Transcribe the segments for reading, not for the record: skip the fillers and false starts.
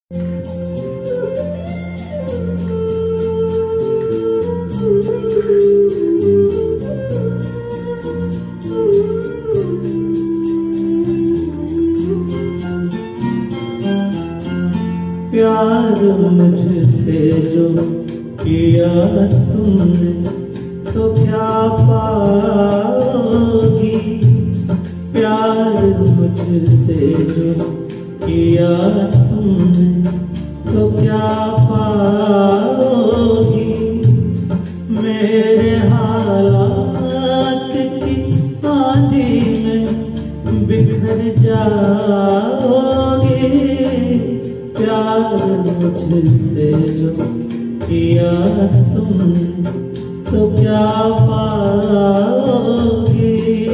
प्यार मुझसे जो किया तुमने तो क्या पाओगी। प्यार मुझसे जो किया तुमने तो क्या पाओगी। मेरे हालात की आंधी में बिखर जाओगी। प्यार मुझसे जो किया तुमने तो क्या पाओगी।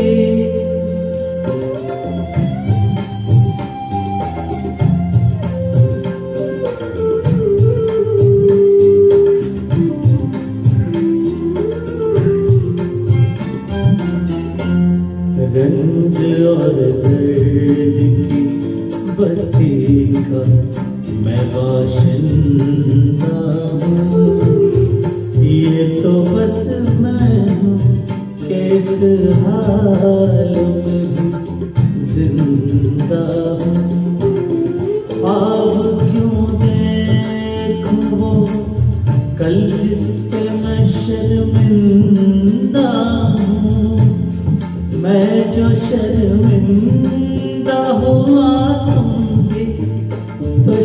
रंज और दर्द की बस्ती का मैं बाशिंदा हूँ। ये तो बस मैं हूँ किस हाल में जिंदा हूँ। ख्वाब क्यों देखूं वो कल जिस पे मैं शर्मिंदा हूँ। मैं जो शर्मिंदा हुआ तुम भी तो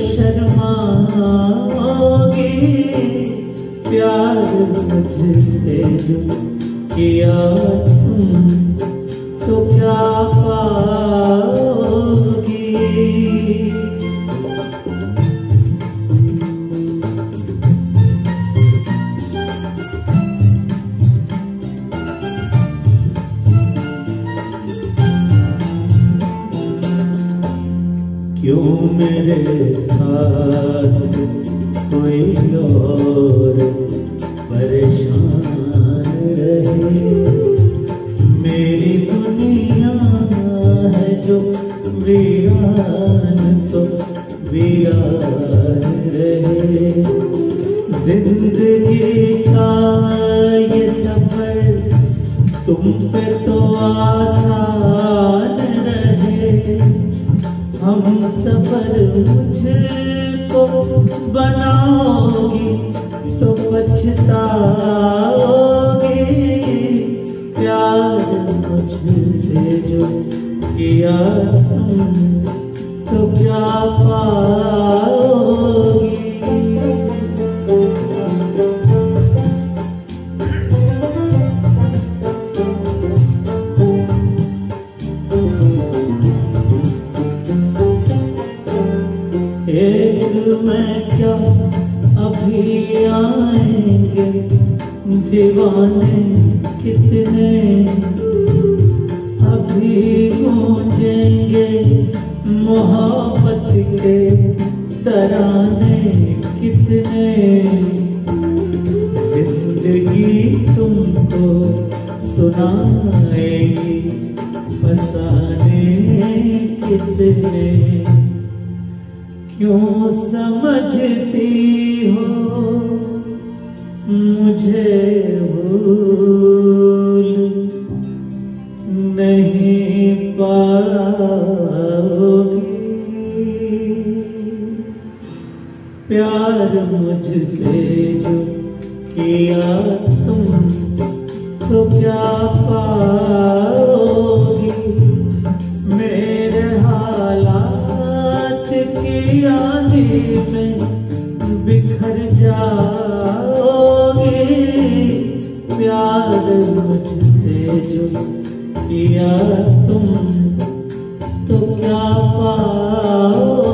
शर्माओगी। प्यार मुझसे जो किया तुम तो क्या पाओगी। क्यों मेरे साथ कोई और परेशान रहे। मेरी दुनिया है जो वीरान तो वीरान रहे। जिंदगी का ये सफर तुम पे तो आसान रहे। हम सफर मुझको बनाओगी तो पछताओगी। प्यार मुझसे जो किया तुम तो क्या पाओगी। एक में क्या अभी आएंगे दीवाने कितने। अभी गूंजेंगे मोहब्बत के तराने कितने। जिंदगी तुमको सुनाएगी फसाने कितने। क्यों समझती हो मुझे भूल नहीं पाओगी। प्यार मुझसे जो किया तुम तो क्या पाओगी। मेरे हालात की आंधी में बिखर जाओगी। प्यार मुझसे जो किया तुम तो क्या पाओगी।